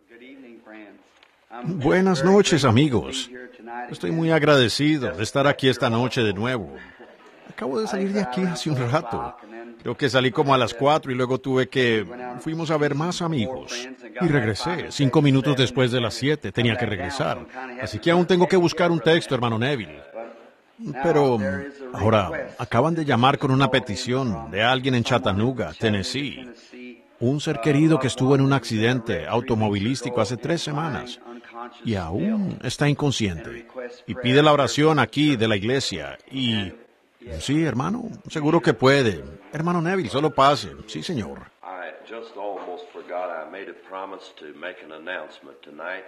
Buenas noches, amigos. Estoy muy agradecido de estar aquí esta noche de nuevo. Acabo de salir de aquí hace un rato. Creo que salí como a las 4 y luego fuimos a ver más amigos. Y regresé 5 minutos después de las 7. Tenía que regresar. Así que aún tengo que buscar un texto, hermano Neville. Pero ahora acaban de llamar con una petición de alguien en Chattanooga, Tennessee. Un ser querido que estuvo en un accidente automovilístico hace 3 semanas y aún está inconsciente. Y pide la oración aquí de la iglesia. Y sí, hermano, seguro que puede. Hermano Neville, solo pase. Sí, señor. I just almost forgot I made a promise to make an announcement tonight.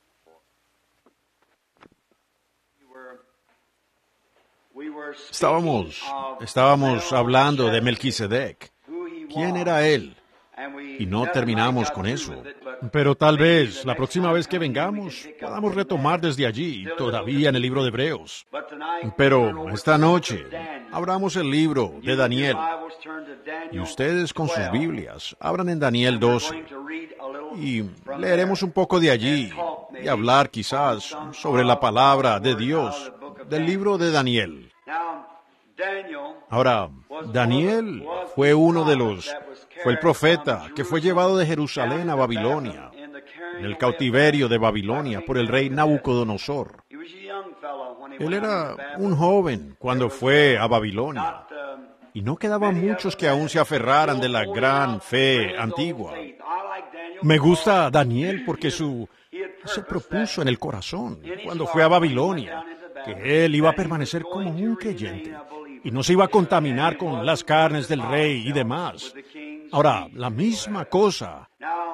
Estábamos hablando de Melquisedec. ¿Quién era él? Y no terminamos con eso. Pero tal vez la próxima vez que vengamos podamos retomar desde allí, todavía en el libro de Hebreos. Pero esta noche abramos el libro de Daniel. Y ustedes con sus Biblias abran en Daniel 12. Y leeremos un poco de allí y hablar quizás sobre la palabra de Dios del libro de Daniel. Ahora, Daniel fue fue el profeta que fue llevado de Jerusalén a Babilonia, en el cautiverio de Babilonia por el rey Nabucodonosor. Él era un joven cuando fue a Babilonia, y no quedaban muchos que aún se aferraran de la gran fe antigua. Me gusta Daniel porque se propuso en el corazón, cuando fue a Babilonia, que él iba a permanecer como un creyente y no se iba a contaminar con las carnes del rey y demás. Ahora, la misma cosa.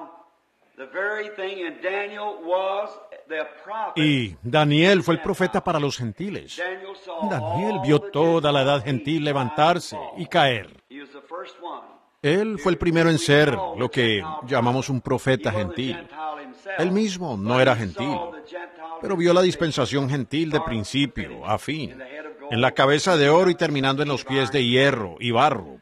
Y Daniel fue el profeta para los gentiles. Daniel vio toda la edad gentil levantarse y caer. Él fue el primero en ser lo que llamamos un profeta gentil. Él mismo no era gentil, pero vio la dispensación gentil de principio a fin, en la cabeza de oro y terminando en los pies de hierro y barro.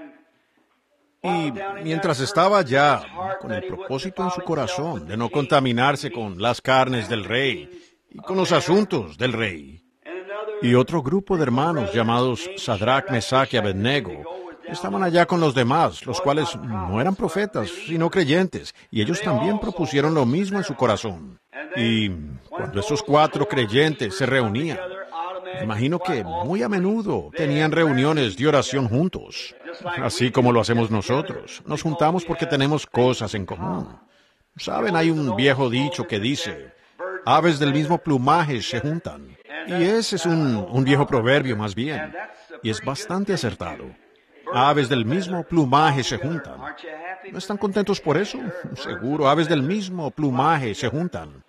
Y mientras estaba allá, con el propósito en su corazón de no contaminarse con las carnes del rey y con los asuntos del rey, y otro grupo de hermanos llamados Sadrach, Mesach y Abednego estaban allá con los demás, los cuales no eran profetas, sino creyentes, y ellos también propusieron lo mismo en su corazón. Y cuando esos 4 creyentes se reunían, me imagino que muy a menudo tenían reuniones de oración juntos, así como lo hacemos nosotros. Nos juntamos porque tenemos cosas en común. Saben, hay un viejo dicho que dice, aves del mismo plumaje se juntan. Y ese es un viejo proverbio más bien, y es bastante acertado. Aves del mismo plumaje se juntan. ¿No están contentos por eso? Seguro, aves del mismo plumaje se juntan.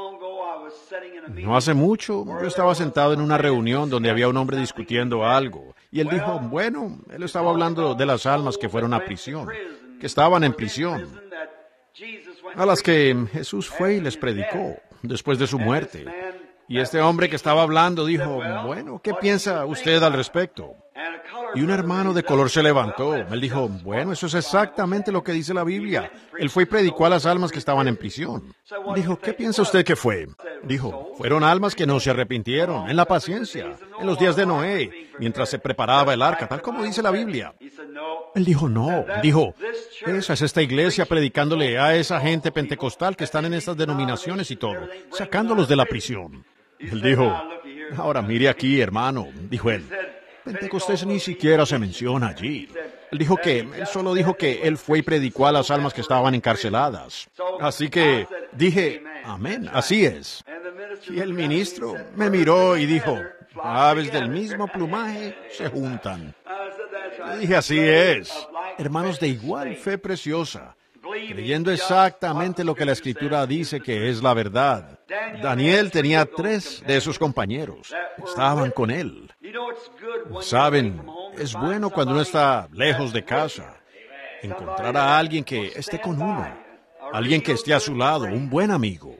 No hace mucho, yo estaba sentado en una reunión donde había un hombre discutiendo algo, y él dijo, bueno, él estaba hablando de las almas que fueron a prisión, que estaban en prisión, a las que Jesús fue y les predicó después de su muerte. Y este hombre que estaba hablando dijo, bueno, ¿qué piensa usted al respecto? Y un hermano de color se levantó. Él dijo, bueno, eso es exactamente lo que dice la Biblia. Él fue y predicó a las almas que estaban en prisión. Dijo, ¿qué piensa usted que fue? Dijo, fueron almas que no se arrepintieron, en la paciencia, en los días de Noé, mientras se preparaba el arca, tal como dice la Biblia. Él dijo, no. Dijo, esa es esta iglesia predicándole a esa gente pentecostal que están en estas denominaciones y todo, sacándolos de la prisión. Él dijo, ahora mire aquí, hermano, dijo él. Pentecostés ni siquiera se menciona allí. Él solo dijo que él fue y predicó a las almas que estaban encarceladas. Así que dije, amén, así es. Y el ministro me miró y dijo, aves del mismo plumaje se juntan. Yo dije, así es. Hermanos de igual fe preciosa, creyendo exactamente lo que la Escritura dice que es la verdad. Daniel tenía 3 de esos compañeros. Estaban con él. Saben, es bueno cuando uno está lejos de casa, encontrar a alguien que esté con uno, alguien que esté a su lado, un buen amigo.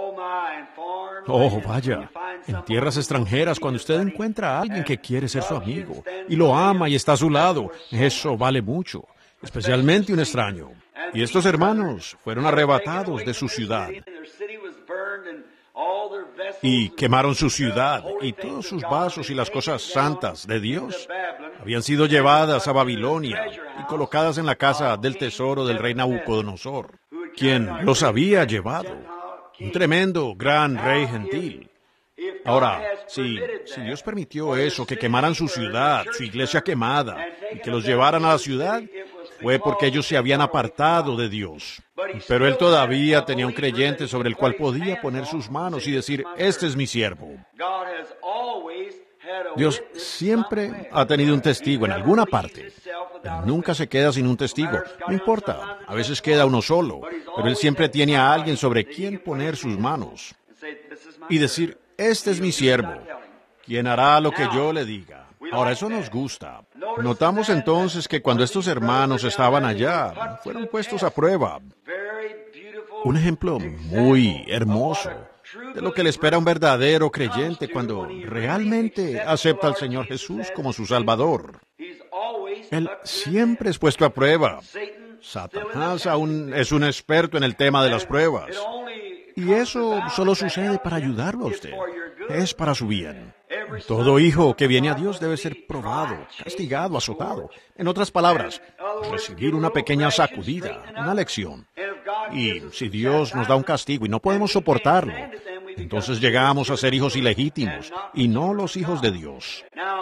Oh, vaya, en tierras extranjeras, cuando usted encuentra a alguien que quiere ser su amigo y lo ama y está a su lado, eso vale mucho, especialmente un extraño. Y estos hermanos fueron arrebatados de su ciudad y quemaron su ciudad, y todos sus vasos y las cosas santas de Dios habían sido llevadas a Babilonia y colocadas en la casa del tesoro del rey Nabucodonosor, quien los había llevado, un tremendo gran rey gentil. Ahora, si Dios permitió eso, que quemaran su ciudad, su iglesia quemada, y que los llevaran a la ciudad, fue porque ellos se habían apartado de Dios. Pero Él todavía tenía un creyente sobre el cual podía poner sus manos y decir, este es mi siervo. Dios siempre ha tenido un testigo en alguna parte. Él nunca se queda sin un testigo. No importa, a veces queda uno solo, pero Él siempre tiene a alguien sobre quien poner sus manos y decir, este es mi siervo, quien hará lo que yo le diga. Ahora, eso nos gusta. Notamos entonces que cuando estos hermanos estaban allá, fueron puestos a prueba. Un ejemplo muy hermoso de lo que le espera a un verdadero creyente cuando realmente acepta al Señor Jesús como su Salvador. Él siempre es puesto a prueba. Satanás aún es un experto en el tema de las pruebas. Y eso solo sucede para ayudarlo a usted. Es para su bien. Todo hijo que viene a Dios debe ser probado, castigado, azotado. En otras palabras, recibir una pequeña sacudida, una lección. Y si Dios nos da un castigo y no podemos soportarlo, entonces llegamos a ser hijos ilegítimos y no los hijos de Dios.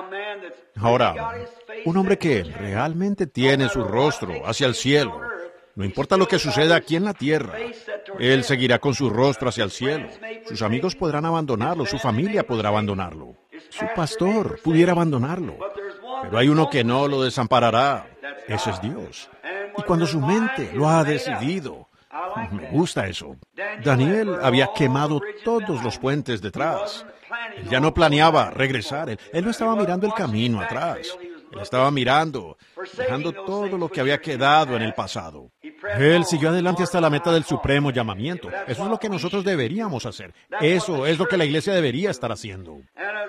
Ahora, un hombre que realmente tiene su rostro hacia el cielo, no importa lo que suceda aquí en la tierra, él seguirá con su rostro hacia el cielo. Sus amigos podrán abandonarlo, su familia podrá abandonarlo, su pastor pudiera abandonarlo, pero hay uno que no lo desamparará. Ese es Dios. Y cuando su mente lo ha decidido, me gusta eso. Daniel había quemado todos los puentes detrás. Él ya no planeaba regresar. Él no estaba mirando el camino atrás. Él estaba mirando, dejando todo lo que había quedado en el pasado. Él siguió adelante hasta la meta del supremo llamamiento. Eso es lo que nosotros deberíamos hacer. Eso es lo que la iglesia debería estar haciendo.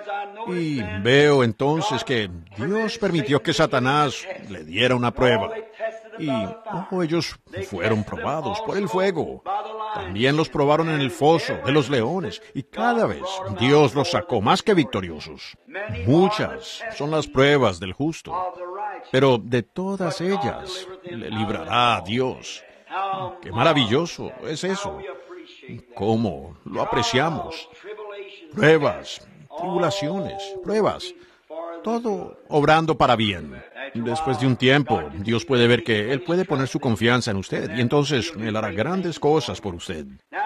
Y veo entonces que Dios permitió que Satanás le diera una prueba. Y ellos fueron probados por el fuego. También los probaron en el foso de los leones. Y cada vez Dios los sacó más que victoriosos. Muchas son las pruebas del justo, pero de todas ellas le librará a Dios. ¡Qué maravilloso es eso! ¿Cómo lo apreciamos? Pruebas, tribulaciones, pruebas. Todo obrando para bien. Después de un tiempo, Dios puede ver que Él puede poner su confianza en usted, y entonces Él hará grandes cosas por usted.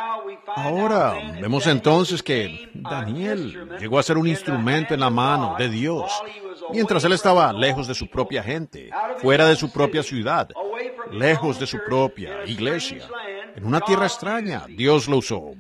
Ahora, vemos entonces que Daniel llegó a ser un instrumento en la mano de Dios, mientras él estaba lejos de su propia gente, fuera de su propia ciudad, lejos de su propia iglesia, en una tierra extraña. Dios lo usó.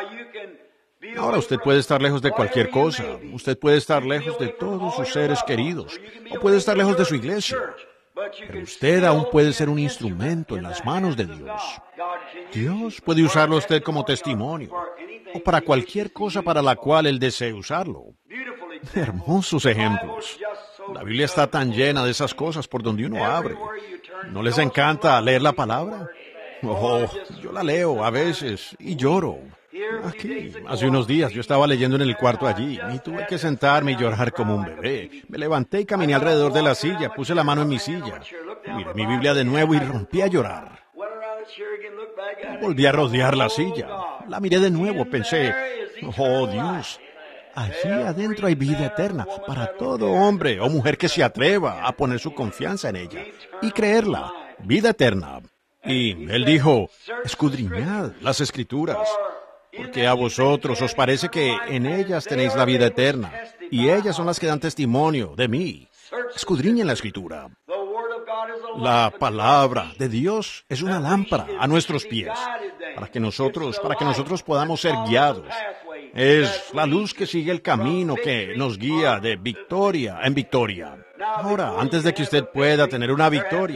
Ahora usted puede estar lejos de cualquier cosa. Usted puede estar lejos de todos sus seres queridos, o puede estar lejos de su iglesia. Pero usted aún puede ser un instrumento en las manos de Dios. Dios puede usarlo a usted como testimonio, o para cualquier cosa para la cual Él desee usarlo. Hermosos ejemplos. La Biblia está tan llena de esas cosas por donde uno abre. ¿No les encanta leer la palabra? Yo la leo a veces y lloro. Aquí, hace unos días, yo estaba leyendo en el cuarto allí y tuve que sentarme y llorar como un bebé. Me levanté y caminé alrededor de la silla, puse la mano en mi silla, miré mi Biblia de nuevo y rompí a llorar. Volví a rodear la silla, la miré de nuevo, pensé, oh Dios, allí adentro hay vida eterna para todo hombre o mujer que se atreva a poner su confianza en ella y creerla, vida eterna. Y Él dijo, escudriñad las Escrituras, porque a vosotros os parece que en ellas tenéis la vida eterna, y ellas son las que dan testimonio de mí. Escudriñen la Escritura. La palabra de Dios es una lámpara a nuestros pies, para que nosotros podamos ser guiados. Es la luz que sigue el camino que nos guía de victoria en victoria. Ahora, antes de que usted pueda tener una victoria,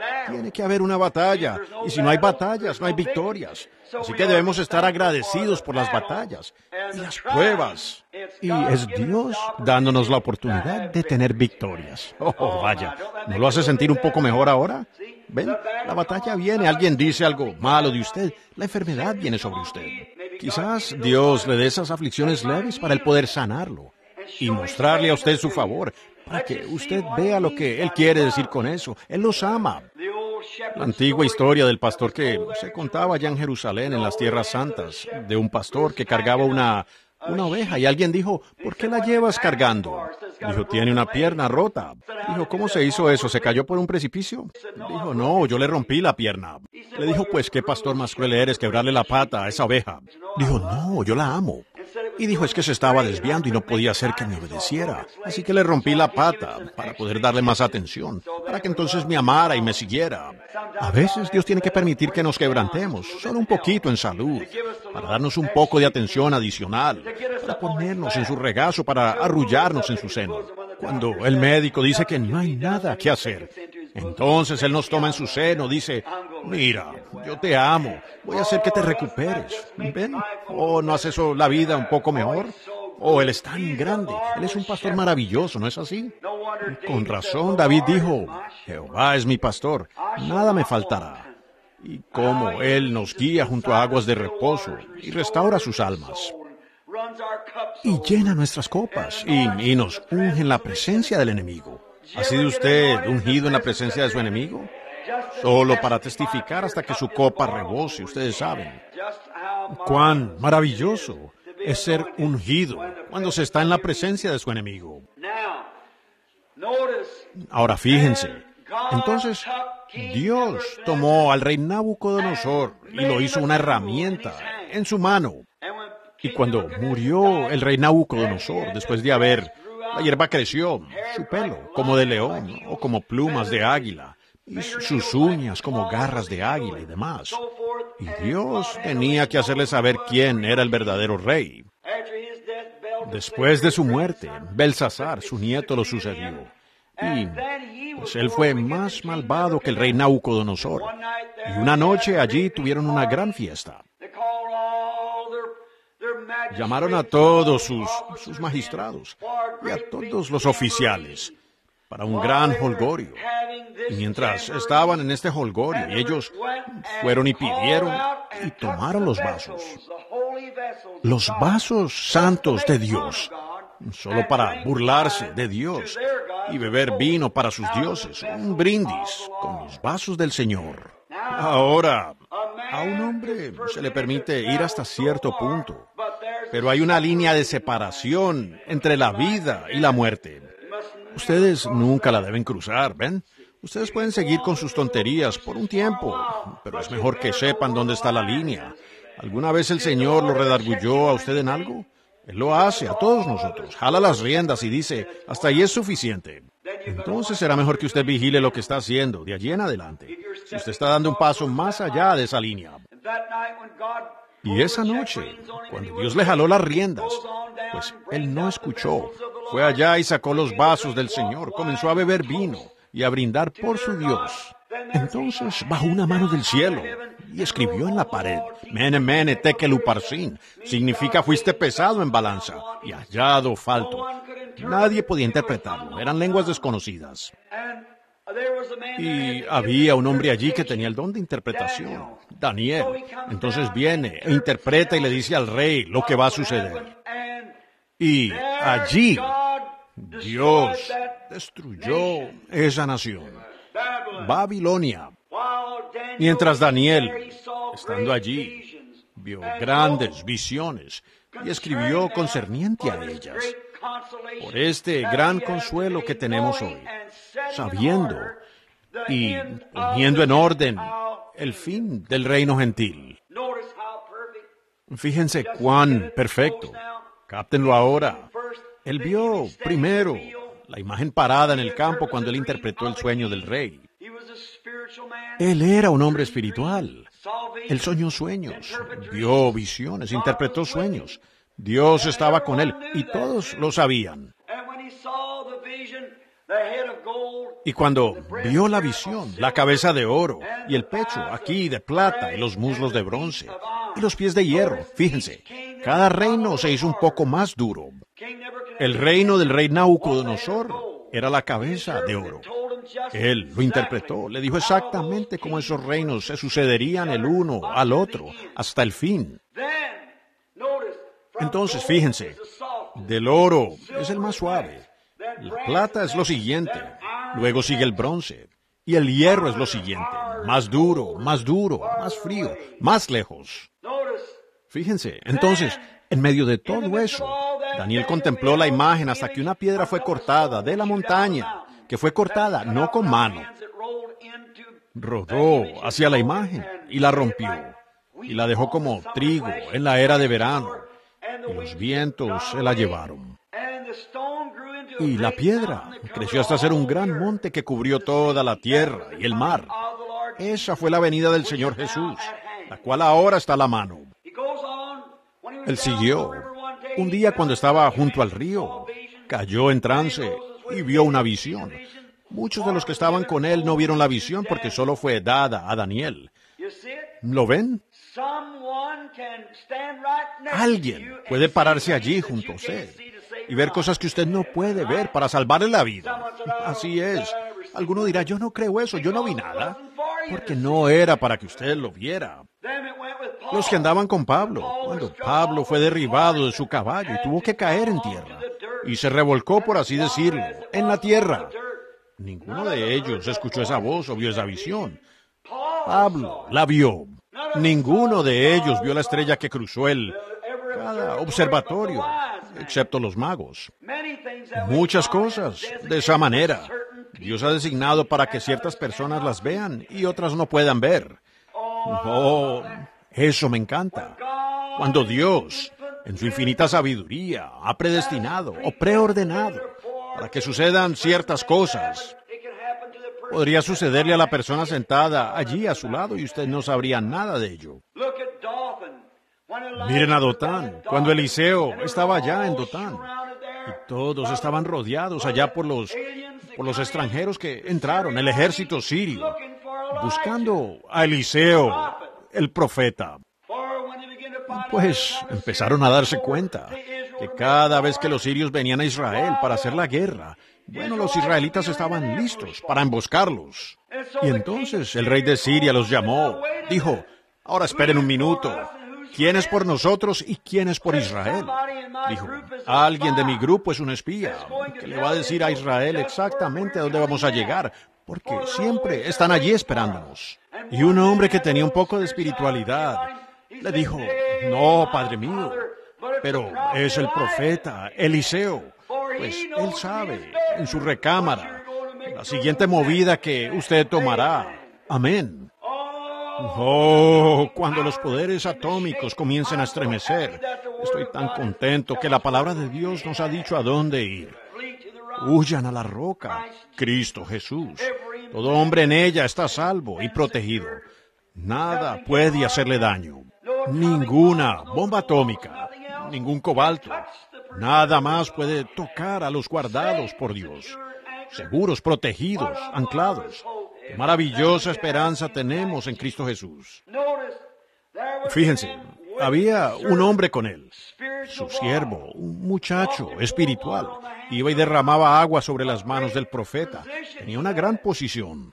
Tiene que haber una batalla, y si no hay batallas, no hay victorias. Así que debemos estar agradecidos por las batallas y las pruebas. Y es Dios dándonos la oportunidad de tener victorias. Oh, vaya, ¿no lo hace sentir un poco mejor ahora? ¿Ven? La batalla viene, alguien dice algo malo de usted, la enfermedad viene sobre usted. Quizás Dios le dé esas aflicciones leves para él poder sanarlo y mostrarle a usted su favor, para que usted vea lo que Él quiere decir con eso. Él los ama. La antigua historia del pastor que se contaba allá en Jerusalén, en las tierras santas, de un pastor que cargaba una oveja, y alguien dijo, ¿por qué la llevas cargando? Dijo, tiene una pierna rota. Dijo, ¿cómo se hizo eso? ¿Se cayó por un precipicio? Dijo, no, yo le rompí la pierna. Le dijo, pues, ¿qué pastor más cruel eres, quebrarle la pata a esa oveja? Dijo, no, yo la amo. Y dijo, es que se estaba desviando y no podía hacer que me obedeciera. Así que le rompí la pata para poder darle más atención, para que entonces me amara y me siguiera. A veces Dios tiene que permitir que nos quebrantemos, solo un poquito en salud, para darnos un poco de atención adicional, para ponernos en su regazo, para arrullarnos en su seno. Cuando el médico dice que no hay nada que hacer, entonces Él nos toma en su seno, dice, mira, yo te amo, voy a hacer que te recuperes. ¿Ven? ¿O no hace eso la vida un poco mejor? Oh, Él es tan grande, Él es un pastor maravilloso, ¿no es así? Con razón, David dijo, Jehová es mi pastor, nada me faltará. Y cómo Él nos guía junto a aguas de reposo y restaura sus almas. Y llena nuestras copas y nos unge en la presencia del enemigo. ¿Ha sido usted ungido en la presencia de su enemigo? Solo para testificar hasta que su copa rebose, ustedes saben. Cuán maravilloso es ser ungido cuando se está en la presencia de su enemigo. Ahora fíjense, entonces Dios tomó al rey Nabucodonosor y lo hizo una herramienta en su mano. Y cuando murió el rey Nabucodonosor, después de la hierba creció, su pelo como de león o como plumas de águila, y sus uñas como garras de águila y demás. Y Dios tenía que hacerle saber quién era el verdadero rey. Después de su muerte, Belsasar, su nieto, lo sucedió. Y pues él fue más malvado que el rey Nabucodonosor. Y una noche allí tuvieron una gran fiesta. Llamaron a todos sus magistrados y a todos los oficiales para un gran holgorio. Y mientras estaban en este holgorio, ellos fueron y pidieron y tomaron los vasos santos de Dios, solo para burlarse de Dios y beber vino para sus dioses, un brindis con los vasos del Señor. Ahora, a un hombre se le permite ir hasta cierto punto, pero hay una línea de separación entre la vida y la muerte. Ustedes nunca la deben cruzar, ¿ven? Ustedes pueden seguir con sus tonterías por un tiempo, pero es mejor que sepan dónde está la línea. ¿Alguna vez el Señor lo redarguyó a usted en algo? Él lo hace a todos nosotros. Jala las riendas y dice, hasta ahí es suficiente. Entonces será mejor que usted vigile lo que está haciendo de allí en adelante. Si usted está dando un paso más allá de esa línea. Y esa noche, cuando Dios le jaló las riendas, pues él no escuchó. Fue allá y sacó los vasos del Señor, comenzó a beber vino y a brindar por su Dios. Entonces bajó una mano del cielo y escribió en la pared, Mene, mene, tekel uparsin, significa fuiste pesado en balanza y hallado falto. Nadie podía interpretarlo, eran lenguas desconocidas. Y había un hombre allí que tenía el don de interpretación, Daniel. Entonces viene e interpreta y le dice al rey lo que va a suceder. Y allí Dios destruyó esa nación, Babilonia. Mientras Daniel, estando allí, vio grandes visiones y escribió concerniente a ellas. Por este gran consuelo que tenemos hoy, sabiendo y poniendo en orden el fin del reino gentil. Fíjense cuán perfecto. Cáptenlo ahora. Él vio primero la imagen parada en el campo cuando él interpretó el sueño del rey. Él era un hombre espiritual. Él soñó sueños, vio visiones, interpretó sueños. Dios estaba con él y todos lo sabían. Y cuando vio la visión, la cabeza de oro, y el pecho aquí de plata, y los muslos de bronce, y los pies de hierro, fíjense, cada reino se hizo un poco más duro. El reino del rey Nabucodonosor era la cabeza de oro. Él lo interpretó, le dijo exactamente cómo esos reinos se sucederían el uno al otro, hasta el fin. Entonces, fíjense, del oro es el más suave, la plata es lo siguiente, luego sigue el bronce, y el hierro es lo siguiente, más duro, más frío, más lejos. Fíjense, entonces, en medio de todo eso, Daniel contempló la imagen hasta que una piedra fue cortada de la montaña, que fue cortada no con mano. Rodó hacia la imagen y la rompió, y la dejó como trigo en la era de verano, y los vientos se la llevaron. Y la piedra creció hasta ser un gran monte que cubrió toda la tierra y el mar. Esa fue la venida del Señor Jesús, la cual ahora está a la mano. Él siguió. Un día cuando estaba junto al río, cayó en trance y vio una visión. Muchos de los que estaban con él no vieron la visión porque solo fue dada a Daniel. ¿Lo ven? Alguien puede pararse allí junto a usted y ver cosas que usted no puede ver para salvarle la vida. Así es. Alguno dirá, yo no creo eso, yo no vi nada, porque no era para que usted lo viera. Los que andaban con Pablo, cuando Pablo fue derribado de su caballo y tuvo que caer en tierra, y se revolcó, por así decirlo, en la tierra. Ninguno de ellos escuchó esa voz o vio esa visión. Pablo la vio. Ninguno de ellos vio la estrella que cruzó cada observatorio, excepto los magos. Muchas cosas de esa manera. Dios ha designado para que ciertas personas las vean y otras no puedan ver. Oh, eso me encanta. Cuando Dios, en su infinita sabiduría, ha predestinado o preordenado para que sucedan ciertas cosas, podría sucederle a la persona sentada allí a su lado y usted no sabría nada de ello. Miren a Dotán, cuando Eliseo estaba allá en Dotán, y todos estaban rodeados allá por los extranjeros que entraron, el ejército sirio, buscando a Eliseo, el profeta. Pues empezaron a darse cuenta que cada vez que los sirios venían a Israel para hacer la guerra, bueno, los israelitas estaban listos para emboscarlos. Y entonces el rey de Siria los llamó, dijo, ahora esperen un minuto, ¿quién es por nosotros y quién es por Israel? Dijo, alguien de mi grupo es un espía, que le va a decir a Israel exactamente a dónde vamos a llegar, porque siempre están allí esperándonos. Y un hombre que tenía un poco de espiritualidad le dijo, no, padre mío, pero es el profeta Eliseo. Pues él sabe, en su recámara, la siguiente movida que usted tomará. Amén. Oh, cuando los poderes atómicos comiencen a estremecer, estoy tan contento que la palabra de Dios nos ha dicho a dónde ir. Huyan a la roca, Cristo Jesús. Todo hombre en ella está salvo y protegido. Nada puede hacerle daño. Ninguna bomba atómica, ningún cobalto. Nada más puede tocar a los guardados por Dios. Seguros, protegidos, anclados. Qué maravillosa esperanza tenemos en Cristo Jesús. Fíjense, había un hombre con él, su siervo, un muchacho espiritual. Iba y derramaba agua sobre las manos del profeta. Tenía una gran posición.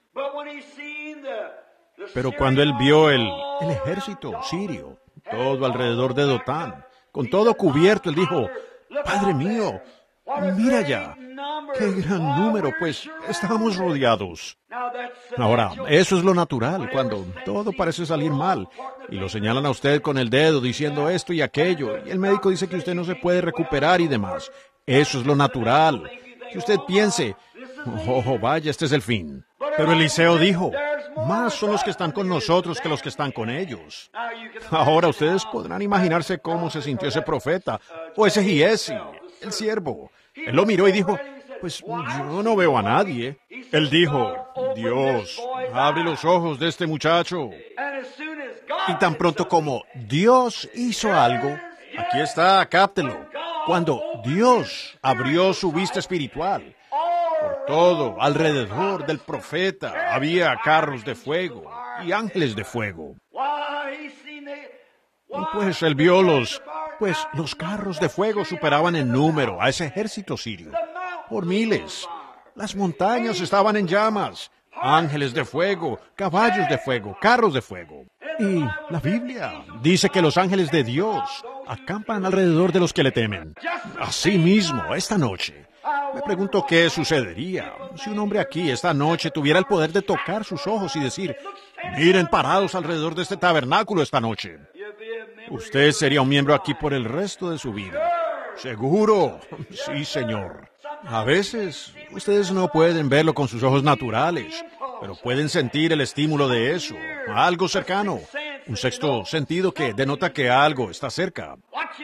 Pero cuando él vio el ejército sirio, todo alrededor de Dotán, con todo cubierto, él dijo, Padre mío, mira ya, qué gran número, pues estábamos rodeados. Ahora, eso es lo natural, cuando todo parece salir mal, y lo señalan a usted con el dedo diciendo esto y aquello, y el médico dice que usted no se puede recuperar y demás. Eso es lo natural. Que usted piense, oh, vaya, este es el fin. Pero Eliseo dijo, más son los que están con nosotros que los que están con ellos. Ahora ustedes podrán imaginarse cómo se sintió ese profeta, o ese Giesi, el siervo. Él lo miró y dijo, pues yo no veo a nadie. Él dijo, Dios, abre los ojos de este muchacho. Y tan pronto como Dios hizo algo, aquí está, cáptelo. Cuando Dios abrió su vista espiritual, por todo alrededor del profeta había carros de fuego y ángeles de fuego. Y pues él vio los carros de fuego superaban en número a ese ejército sirio, por miles. Las montañas estaban en llamas, ángeles de fuego, caballos de fuego, carros de fuego. Y la Biblia dice que los ángeles de Dios acampan alrededor de los que le temen. Así mismo, esta noche, me pregunto qué sucedería si un hombre aquí esta noche tuviera el poder de tocar sus ojos y decir, miren parados alrededor de este tabernáculo esta noche. Usted sería un miembro aquí por el resto de su vida. ¿Seguro? Sí, señor. A veces, ustedes no pueden verlo con sus ojos naturales, pero pueden sentir el estímulo de eso, algo cercano, un sexto sentido que denota que algo está cerca.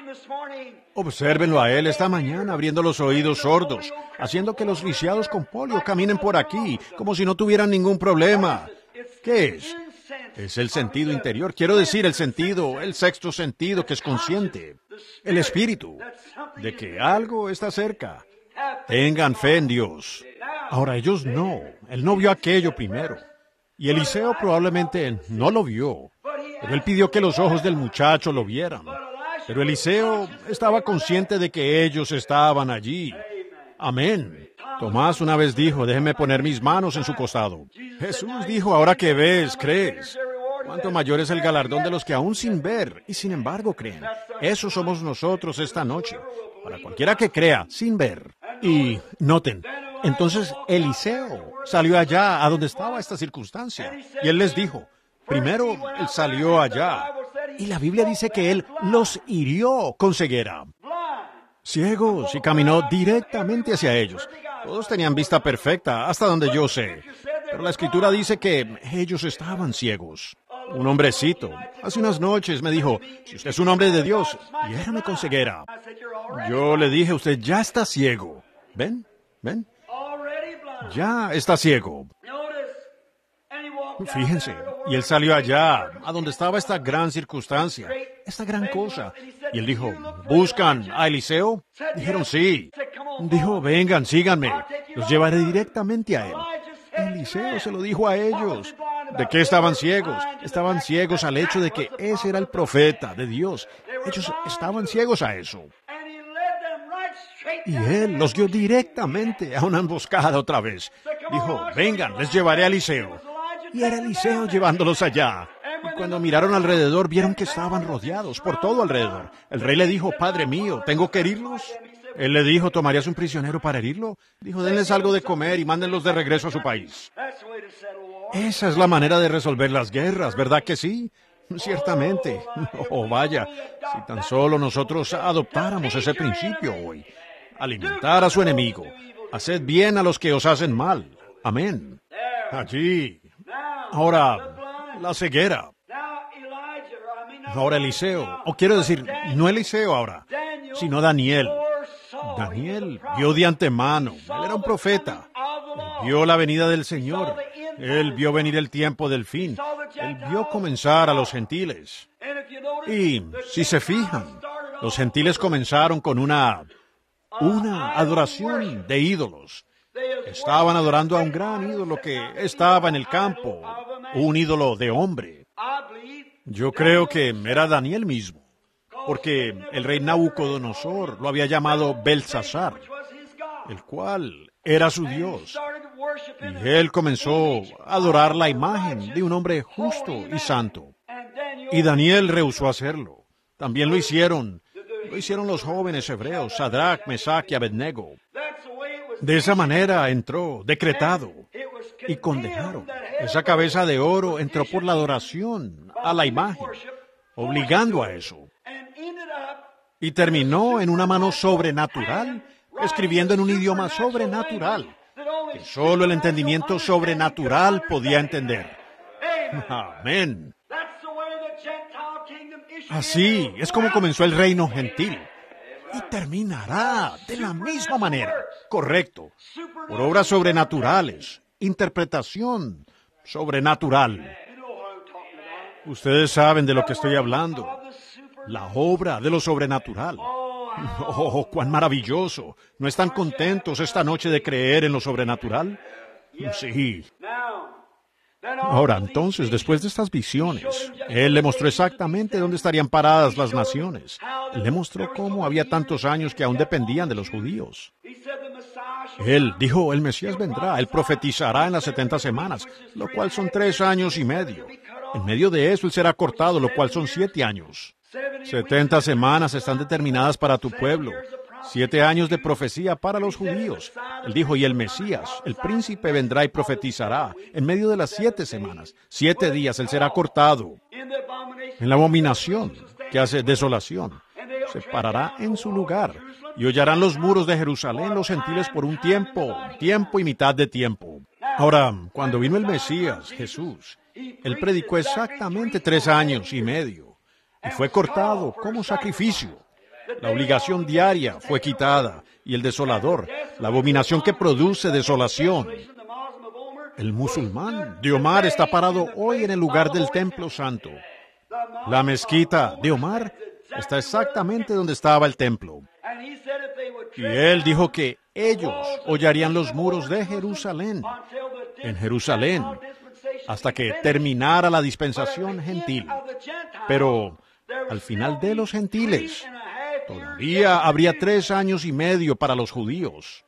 Obsérvenlo a él esta mañana abriendo los oídos sordos, haciendo que los lisiados con polio caminen por aquí como si no tuvieran ningún problema. ¿Qué es? Es el sentido interior, quiero decir el sexto sentido que es consciente, el espíritu, de que algo está cerca. Tengan fe en Dios. Ahora ellos no, él no vio aquello primero. Y Eliseo probablemente no lo vio, pero él pidió que los ojos del muchacho lo vieran. Pero Eliseo estaba consciente de que ellos estaban allí. Amén. Tomás una vez dijo, déjeme poner mis manos en su costado. Jesús dijo, ahora que ves, crees. Cuánto mayor es el galardón de los que aún sin ver y sin embargo creen. Eso somos nosotros esta noche. Para cualquiera que crea, sin ver. Y noten, entonces Eliseo salió allá a donde estaba esta circunstancia. Y él les dijo, primero él salió allá. Y la Biblia dice que él los hirió con ceguera. Ciegos, y caminó directamente hacia ellos. Todos tenían vista perfecta, hasta donde yo sé. Pero la Escritura dice que ellos estaban ciegos. Un hombrecito, hace unas noches me dijo, si usted es un hombre de Dios, hiérame con ceguera. Yo le dije, usted ya está ciego. ¿Ven? Ya está ciego. Fíjense, y él salió allá, a donde estaba esta gran circunstancia, esta gran cosa. Y él dijo, ¿buscan a Eliseo? Dijeron, sí. Dijo, vengan, síganme, los llevaré directamente a él. Eliseo se lo dijo a ellos. ¿De qué estaban ciegos? Estaban ciegos al hecho de que ese era el profeta de Dios. Ellos estaban ciegos a eso. Y él los guió directamente a una emboscada otra vez. Dijo, vengan, les llevaré a Eliseo. Y era Eliseo llevándolos allá. Y cuando miraron alrededor, vieron que estaban rodeados por todo alrededor. El rey le dijo, Padre mío, ¿tengo que herirlos? Él le dijo, ¿tomarías un prisionero para herirlo? Dijo, denles algo de comer y mándenlos de regreso a su país. Esa es la manera de resolver las guerras, ¿verdad que sí? Ciertamente. Oh, vaya, si tan solo nosotros adoptáramos ese principio hoy. Alimentar a su enemigo. Haced bien a los que os hacen mal. Amén. Allí. Ahora, la ceguera. Ahora Eliseo, o quiero decir, no Eliseo ahora, sino Daniel. Daniel vio de antemano, él era un profeta, él vio la venida del Señor, él vio venir el tiempo del fin, él vio comenzar a los gentiles. Y, si se fijan, los gentiles comenzaron con una adoración de ídolos. Estaban adorando a un gran ídolo que estaba en el campo, un ídolo de hombre. Yo creo que era Daniel mismo, porque el rey Nabucodonosor lo había llamado Belsasar, el cual era su Dios. Y él comenzó a adorar la imagen de un hombre justo y santo. Y Daniel rehusó hacerlo. También lo hicieron los jóvenes hebreos, Sadrach, Mesach y Abednego. De esa manera entró, decretado, y condenaron. Esa cabeza de oro entró por la adoración a la imagen, obligando a eso. Y terminó en una mano sobrenatural, escribiendo en un idioma sobrenatural, que solo el entendimiento sobrenatural podía entender. Amén. Así es como comenzó el reino gentil. Y terminará de la misma manera. Correcto. Por obras sobrenaturales. Interpretación sobrenatural. Ustedes saben de lo que estoy hablando. La obra de lo sobrenatural. ¡Oh, cuán maravilloso! ¿No están contentos esta noche de creer en lo sobrenatural? Sí. Ahora, entonces, después de estas visiones, Él le mostró exactamente dónde estarían paradas las naciones. Él le mostró cómo había tantos años que aún dependían de los judíos. Él dijo, el Mesías vendrá, Él profetizará en las 70 semanas, lo cual son 3 años y medio. En medio de eso, Él será cortado, lo cual son 7 años. 70 semanas están determinadas para tu pueblo. 7 años de profecía para los judíos. Él dijo, y el Mesías, el príncipe, vendrá y profetizará en medio de las 7 semanas. 7 días Él será cortado. En la abominación que hace desolación, se parará en su lugar y hollarán los muros de Jerusalén los gentiles por un tiempo y mitad de tiempo. Ahora, cuando vino el Mesías, Jesús, Él predicó exactamente 3 años y medio y fue cortado como sacrificio. La obligación diaria fue quitada y el desolador, la abominación que produce desolación. El musulmán de Omar está parado hoy en el lugar del templo santo. La mezquita de Omar está exactamente donde estaba el templo. Y él dijo que ellos hollarían los muros de Jerusalén, en Jerusalén, hasta que terminara la dispensación gentil. Pero al final de los gentiles, todavía habría 3 años y medio para los judíos.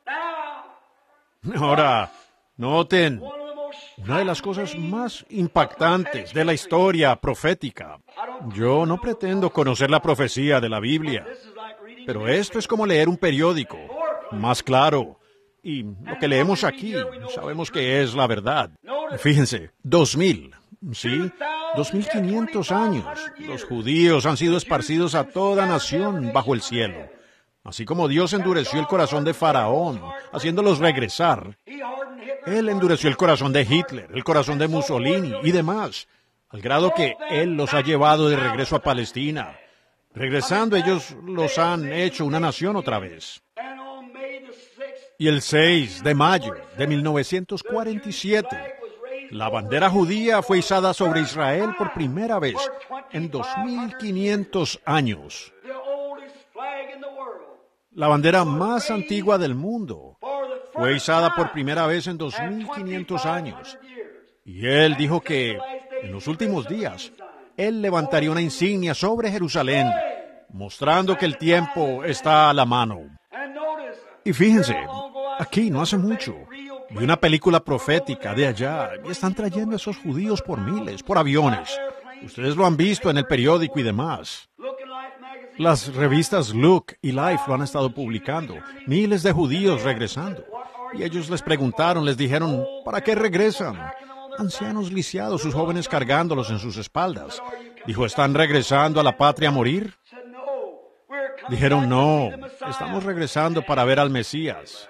Ahora, noten, una de las cosas más impactantes de la historia profética. Yo no pretendo conocer la profecía de la Biblia, pero esto es como leer un periódico, más claro. Y lo que leemos aquí, sabemos que es la verdad. Fíjense, 2000, ¿sí? 2500 años, los judíos han sido esparcidos a toda nación bajo el cielo. Así como Dios endureció el corazón de Faraón, haciéndolos regresar, Él endureció el corazón de Hitler, el corazón de Mussolini y demás, al grado que Él los ha llevado de regreso a Palestina. Regresando, ellos los han hecho una nación otra vez. Y el 6 de mayo de 1947, la bandera judía fue izada sobre Israel por primera vez en 2500 años. La bandera más antigua del mundo fue izada por primera vez en 2500 años. Y Él dijo que en los últimos días, Él levantaría una insignia sobre Jerusalén, mostrando que el tiempo está a la mano. Y fíjense, aquí no hace mucho, vi una película profética de allá y están trayendo a esos judíos por miles, por aviones. Ustedes lo han visto en el periódico y demás. Las revistas Look y Life lo han estado publicando. Miles de judíos regresando. Y ellos les preguntaron, les dijeron, ¿para qué regresan? Ancianos lisiados, sus jóvenes cargándolos en sus espaldas. Dijo, ¿están regresando a la patria a morir? Dijeron, no, estamos regresando para ver al Mesías.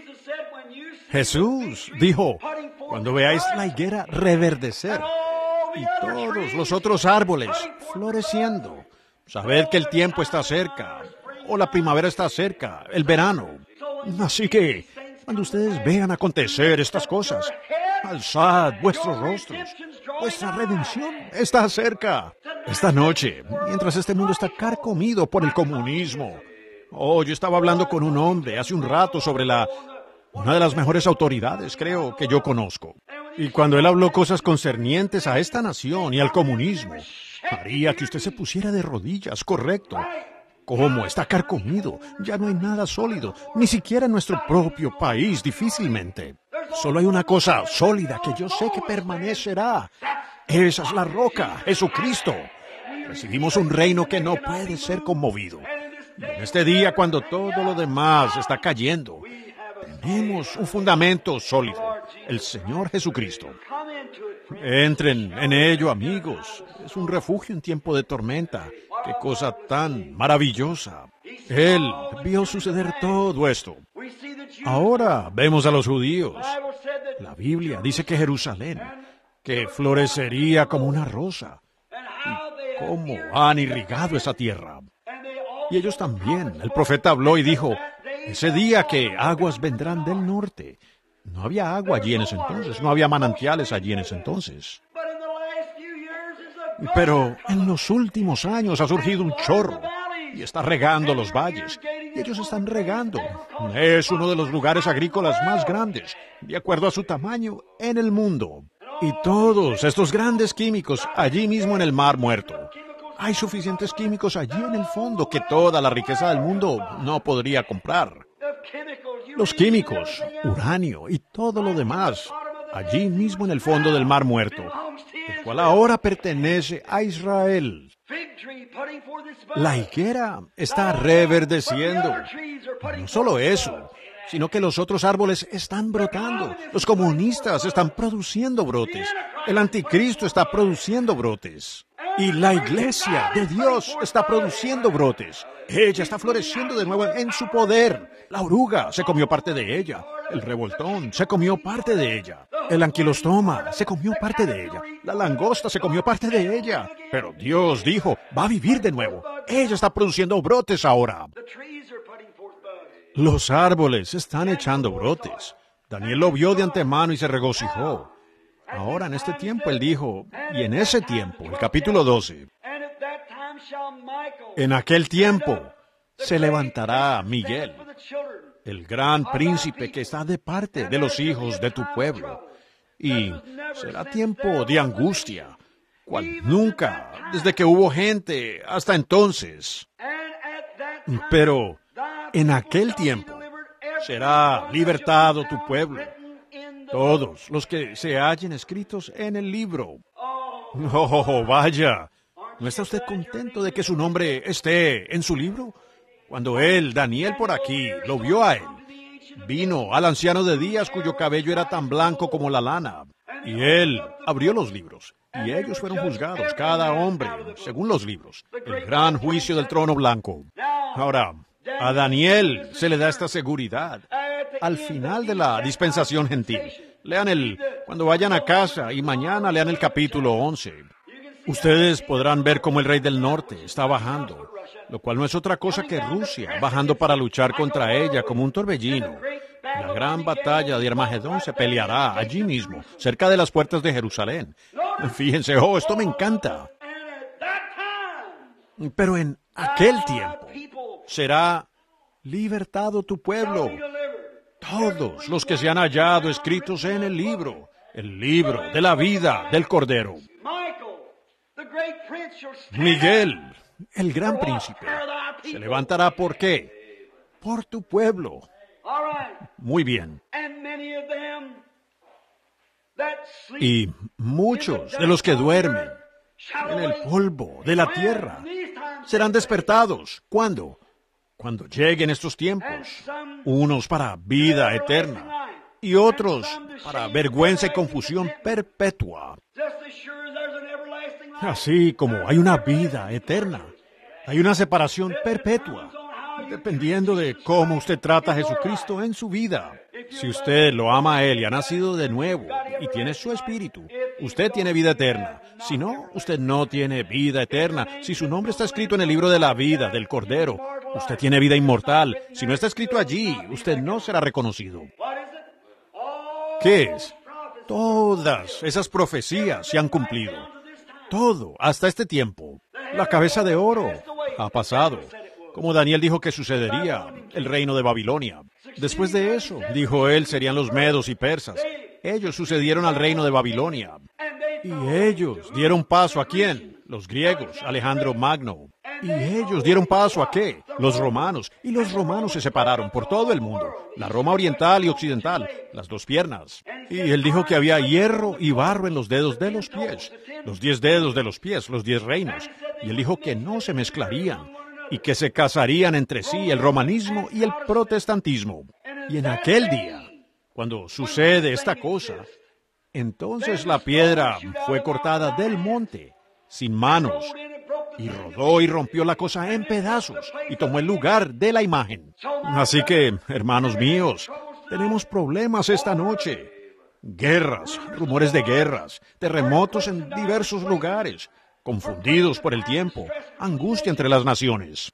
Jesús dijo, cuando veáis la higuera reverdecer y todos los otros árboles floreciendo, sabed que el tiempo está cerca, o la primavera está cerca, el verano. Así que, cuando ustedes vean acontecer estas cosas, alzad vuestros rostros, vuestra redención está cerca. Esta noche, mientras este mundo está carcomido por el comunismo. Oh, yo estaba hablando con un hombre hace un rato sobre una de las mejores autoridades, creo, que yo conozco. Y cuando él habló cosas concernientes a esta nación y al comunismo, haría que usted se pusiera de rodillas, correcto. ¿Cómo está carcomido? Ya no hay nada sólido, ni siquiera en nuestro propio país, difícilmente. Solo hay una cosa sólida que yo sé que permanecerá. Esa es la roca, Jesucristo. Recibimos un reino que no puede ser conmovido. Y en este día, cuando todo lo demás está cayendo, tenemos un fundamento sólido, el Señor Jesucristo. Entren en ello, amigos. Es un refugio en tiempo de tormenta. ¡Qué cosa tan maravillosa! Él vio suceder todo esto. Ahora vemos a los judíos. La Biblia dice que Jerusalén, que florecería como una rosa. ¿Y cómo han irrigado esa tierra? Y ellos también. El profeta habló y dijo, ese día que aguas vendrán del norte. No había agua allí en ese entonces, no había manantiales allí en ese entonces. Pero en los últimos años ha surgido un chorro, y está regando los valles. Y ellos están regando. Es uno de los lugares agrícolas más grandes, de acuerdo a su tamaño, en el mundo. Y todos estos grandes químicos allí mismo en el Mar Muerto. Hay suficientes químicos allí en el fondo que toda la riqueza del mundo no podría comprar. Los químicos, uranio y todo lo demás, allí mismo en el fondo del Mar Muerto, el cual ahora pertenece a Israel. La higuera está reverdeciendo. No solo eso, sino que los otros árboles están brotando. Los comunistas están produciendo brotes. El anticristo está produciendo brotes. Y la iglesia de Dios está produciendo brotes. Ella está floreciendo de nuevo en su poder. La oruga se comió parte de ella. El revoltón se comió parte de ella. El anquilostoma se comió parte de ella. La langosta se comió parte de ella. Pero Dios dijo, va a vivir de nuevo. Ella está produciendo brotes ahora. Los árboles están echando brotes. Daniel lo vio de antemano y se regocijó. Ahora, en este tiempo, él dijo, y en ese tiempo, el capítulo 12, en aquel tiempo se levantará Miguel, el gran príncipe que está de parte de los hijos de tu pueblo, y será tiempo de angustia, cual nunca, desde que hubo gente hasta entonces. Pero en aquel tiempo será libertado tu pueblo, todos los que se hallen escritos en el libro. Oh, vaya, ¿no está usted contento de que su nombre esté en su libro? Cuando él, Daniel por aquí, lo vio a él, vino al anciano de días cuyo cabello era tan blanco como la lana, y él abrió los libros, y ellos fueron juzgados, cada hombre, según los libros, el gran juicio del trono blanco. Ahora, a Daniel se le da esta seguridad al final de la dispensación gentil. Lean cuando vayan a casa y mañana lean el capítulo 11. Ustedes podrán ver cómo el rey del norte está bajando, lo cual no es otra cosa que Rusia, bajando para luchar contra ella como un torbellino. La gran batalla de Armagedón se peleará allí mismo, cerca de las puertas de Jerusalén. Fíjense, esto me encanta. Pero en aquel tiempo será libertado tu pueblo. Todos los que se han hallado escritos en el libro de la vida del Cordero. Miguel, el gran príncipe, se levantará ¿por qué? Por tu pueblo. Muy bien. Y muchos de los que duermen en el polvo de la tierra serán despertados. ¿Cuándo? Cuando lleguen estos tiempos, unos para vida eterna y otros para vergüenza y confusión perpetua. Así como hay una vida eterna, hay una separación perpetua, dependiendo de cómo usted trata a Jesucristo en su vida. Si usted lo ama a Él y ha nacido de nuevo y tiene su espíritu, usted tiene vida eterna. Si no, usted no tiene vida eterna. Si su nombre está escrito en el libro de la vida del Cordero, usted tiene vida inmortal. Si no está escrito allí, usted no será reconocido. ¿Qué es? Todas esas profecías se han cumplido. Todo, hasta este tiempo. La cabeza de oro ha pasado. Como Daniel dijo que sucedería, el reino de Babilonia. Después de eso, dijo él, serían los medos y persas. Ellos sucedieron al reino de Babilonia. Y ellos dieron paso ¿a quién? Los griegos, Alejandro Magno. Y ellos dieron paso ¿a qué? Los romanos. Y los romanos se separaron por todo el mundo. La Roma oriental y occidental, las dos piernas. Y él dijo que había hierro y barro en los dedos de los pies. Los 10 dedos de los pies, los 10 reinos. Y él dijo que no se mezclarían y que se casarían entre sí el romanismo y el protestantismo. Y en aquel día, cuando sucede esta cosa, entonces la piedra fue cortada del monte, sin manos, y rodó y rompió la cosa en pedazos, y tomó el lugar de la imagen. Así que, hermanos míos, tenemos problemas esta noche. Guerras, rumores de guerras, terremotos en diversos lugares, confundidos por el tiempo, angustia entre las naciones.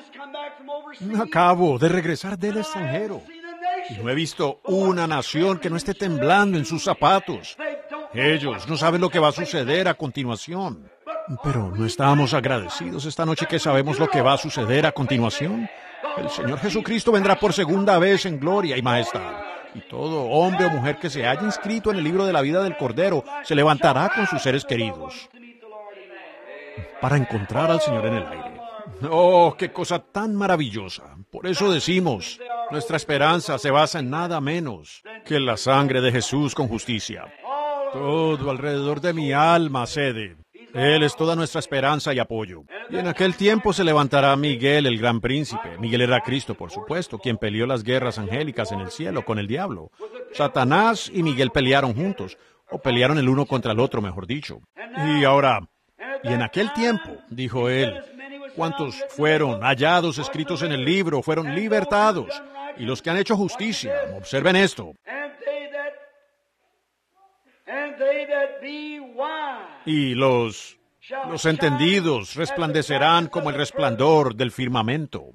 Acabo de regresar del extranjero y no he visto una nación que no esté temblando en sus zapatos. Ellos no saben lo que va a suceder a continuación. Pero ¿no estábamos agradecidos esta noche que sabemos lo que va a suceder a continuación? El Señor Jesucristo vendrá por segunda vez en gloria y majestad. Y todo hombre o mujer que se haya inscrito en el libro de la vida del Cordero se levantará con sus seres queridos para encontrar al Señor en el aire. ¡Oh, qué cosa tan maravillosa! Por eso decimos, nuestra esperanza se basa en nada menos que en la sangre de Jesús con justicia. Todo alrededor de mi alma cede. Él es toda nuestra esperanza y apoyo. Y en aquel tiempo se levantará Miguel, el gran príncipe. Miguel era Cristo, por supuesto, quien peleó las guerras angélicas en el cielo con el diablo. Satanás y Miguel pelearon juntos, o pelearon el uno contra el otro, mejor dicho. Y ahora, y en aquel tiempo, dijo él, cuantos fueron hallados escritos en el libro fueron libertados, y los que han hecho justicia, observen esto, y los entendidos resplandecerán como el resplandor del firmamento,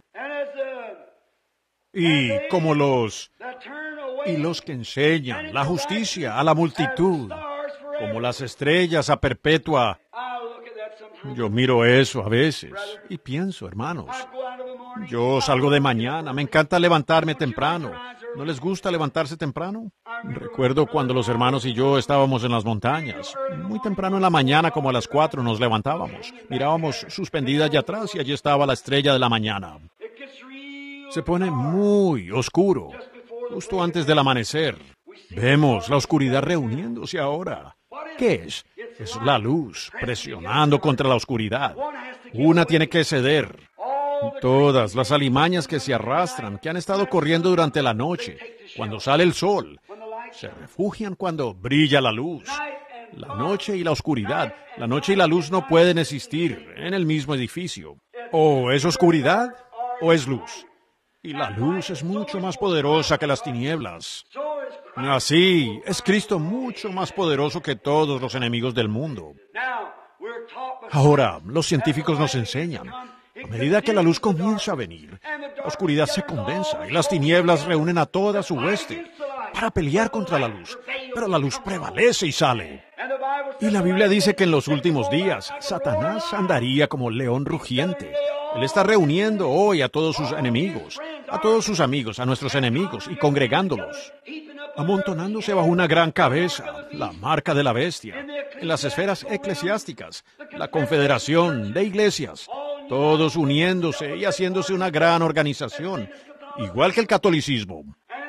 y como los que enseñan la justicia a la multitud, como las estrellas a perpetua. Yo miro eso a veces y pienso, hermanos, yo salgo de mañana, me encanta levantarme temprano. ¿No les gusta levantarse temprano? Recuerdo cuando los hermanos y yo estábamos en las montañas. Muy temprano en la mañana, como a las 4, nos levantábamos. Mirábamos suspendida allá atrás y allí estaba la estrella de la mañana. Se pone muy oscuro, justo antes del amanecer. Vemos la oscuridad reuniéndose ahora. ¿Qué es? Es la luz presionando contra la oscuridad. Una tiene que ceder. Todas las alimañas que se arrastran, que han estado corriendo durante la noche, cuando sale el sol, se refugian cuando brilla la luz. La noche y la oscuridad, la noche y la luz no pueden existir en el mismo edificio. O es oscuridad o es luz. Y la luz es mucho más poderosa que las tinieblas. Así, es Cristo mucho más poderoso que todos los enemigos del mundo. Ahora, los científicos nos enseñan, a medida que la luz comienza a venir, la oscuridad se condensa y las tinieblas reúnen a toda su hueste para pelear contra la luz. Pero la luz prevalece y sale. Y la Biblia dice que en los últimos días, Satanás andaría como león rugiente. Él está reuniendo hoy a todos sus enemigos, a todos sus amigos, a nuestros enemigos, y congregándolos, amontonándose bajo una gran cabeza, la marca de la bestia, en las esferas eclesiásticas, la confederación de iglesias, todos uniéndose y haciéndose una gran organización, igual que el catolicismo.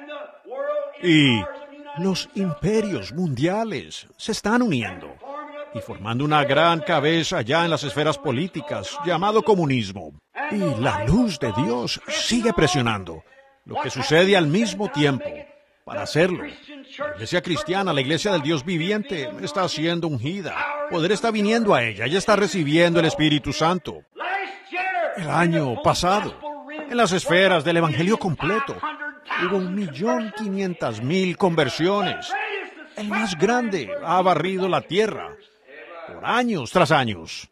Y los imperios mundiales se están uniendo y formando una gran cabeza ya en las esferas políticas, llamado comunismo. Y la luz de Dios sigue presionando, lo que sucede al mismo tiempo. Para hacerlo, la iglesia cristiana, la iglesia del Dios viviente, está siendo ungida. Poder está viniendo a ella, ella está recibiendo el Espíritu Santo. El año pasado, en las esferas del Evangelio completo, hubo 1.500.000 conversiones. El más grande ha barrido la tierra por años tras años.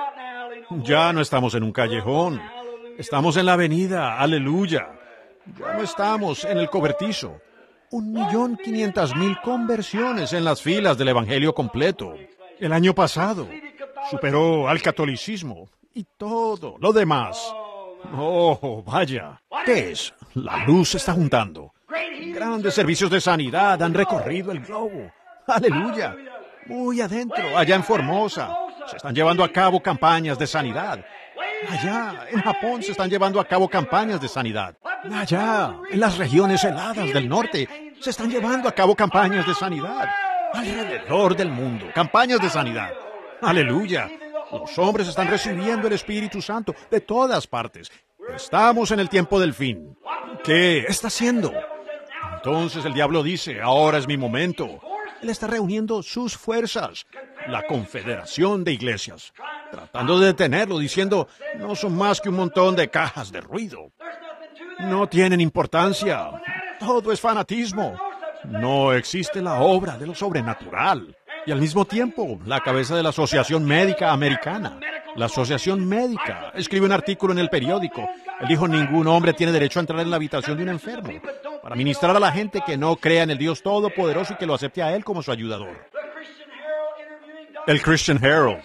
Ya no estamos en un callejón, estamos en la avenida, aleluya. Ya no estamos en el cobertizo. 1.500.000 conversiones en las filas del Evangelio completo. El año pasado superó al catolicismo y todo lo demás. Oh, vaya. ¿Qué es? La luz se está juntando. Grandes servicios de sanidad han recorrido el globo. Aleluya. Muy adentro, allá en Formosa, se están llevando a cabo campañas de sanidad. Allá, en Japón, se están llevando a cabo campañas de sanidad. Allá, en las regiones heladas del norte, se están llevando a cabo campañas de sanidad. Alrededor del mundo, campañas de sanidad. Aleluya. Los hombres están recibiendo el Espíritu Santo de todas partes. Estamos en el tiempo del fin. ¿Qué está haciendo? Entonces el diablo dice, ahora es mi momento. Él está reuniendo sus fuerzas, la confederación de iglesias, tratando de detenerlo, diciendo, no son más que un montón de cajas de ruido. No tienen importancia. Todo es fanatismo. No existe la obra de lo sobrenatural. Y al mismo tiempo, la cabeza de la Asociación Médica Americana, la Asociación Médica, escribe un artículo en el periódico. Él dijo, ningún hombre tiene derecho a entrar en la habitación de un enfermo para ministrar a la gente que no crea en el Dios Todopoderoso y que lo acepte a Él como su ayudador. El Christian Herald,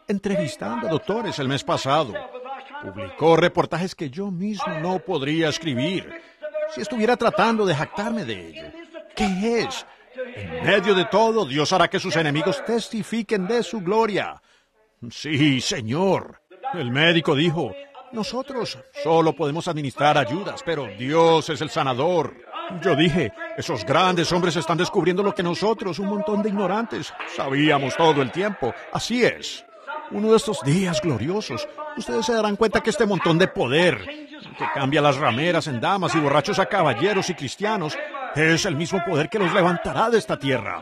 entrevistando a doctores el mes pasado. Publicó reportajes que yo mismo no podría escribir si estuviera tratando de jactarme de ello. ¿Qué es? En medio de todo, Dios hará que sus enemigos testifiquen de su gloria. Sí, Señor. El médico dijo, nosotros solo podemos administrar ayudas, pero Dios es el sanador. Yo dije, esos grandes hombres están descubriendo lo que nosotros, un montón de ignorantes, sabíamos todo el tiempo. Así es. Uno de estos días gloriosos, ustedes se darán cuenta que este montón de poder, que cambia las rameras en damas y borrachos a caballeros y cristianos, es el mismo poder que los levantará de esta tierra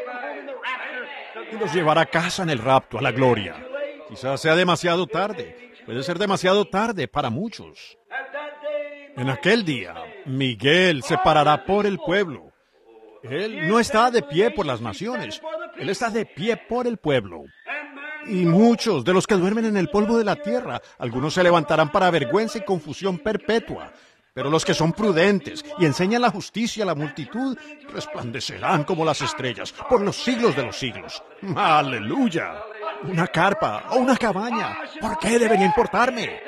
y los llevará a casa en el rapto, a la gloria. Quizás sea demasiado tarde, puede ser demasiado tarde para muchos. En aquel día, Miguel se parará por el pueblo. Él no está de pie por las naciones, él está de pie por el pueblo. Y muchos de los que duermen en el polvo de la tierra, algunos se levantarán para vergüenza y confusión perpetua. Pero los que son prudentes y enseñan la justicia a la multitud, resplandecerán como las estrellas por los siglos de los siglos. ¡Aleluya! Una carpa o una cabaña, ¿por qué debería importarme?